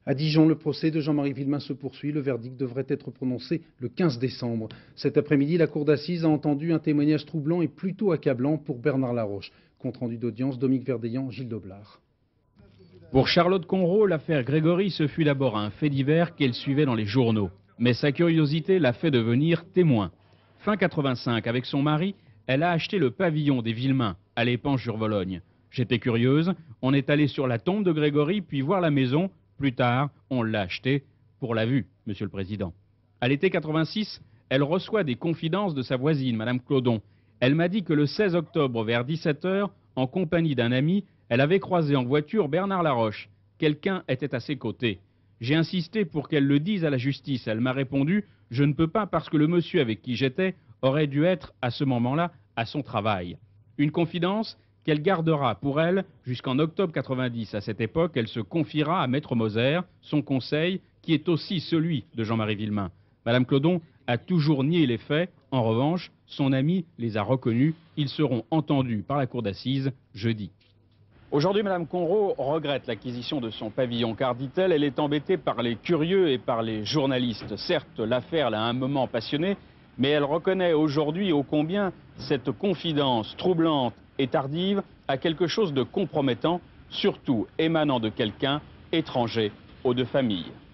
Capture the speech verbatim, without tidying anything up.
À Dijon, le procès de Jean-Marie Villemain se poursuit. Le verdict devrait être prononcé le quinze décembre. Cet après-midi, la cour d'assises a entendu un témoignage troublant et plutôt accablant pour Bernard Laroche. Compte rendu d'audience, Dominique Verdeillan, Gilles Doblard. Pour Charlotte Conrau, l'affaire Grégory, ce fut d'abord un fait divers qu'elle suivait dans les journaux. Mais sa curiosité l'a fait devenir témoin. Fin quatre-vingt-cinq, avec son mari, elle a acheté le pavillon des Villemain à l'Épanche-sur-Vologne. J'étais curieuse, on est allé sur la tombe de Grégory, puis voir la maison. Plus tard, on l'a acheté pour la vue, Monsieur le Président. À l'été quatre-vingt-six, elle reçoit des confidences de sa voisine, Madame Clodon. Elle m'a dit que le seize octobre, vers dix-sept heures, en compagnie d'un ami, elle avait croisé en voiture Bernard Laroche. Quelqu'un était à ses côtés. J'ai insisté pour qu'elle le dise à la justice. Elle m'a répondu « Je ne peux pas parce que le monsieur avec qui j'étais aurait dû être, à ce moment-là, à son travail. » Une confidence qu'elle gardera pour elle jusqu'en octobre quatre-vingt-dix. À cette époque, elle se confiera à Maître Moser, son conseil, qui est aussi celui de Jean-Marie Villemain. Madame Clodon a toujours nié les faits. En revanche, son ami les a reconnus. Ils seront entendus par la cour d'assises jeudi. Aujourd'hui, Madame Conrau regrette l'acquisition de son pavillon, car, dit-elle, elle est embêtée par les curieux et par les journalistes. Certes, l'affaire l'a un moment passionnée, mais elle reconnaît aujourd'hui ô combien cette confidence troublante et tardive a quelque chose de compromettant, surtout émanant de quelqu'un étranger aux deux familles.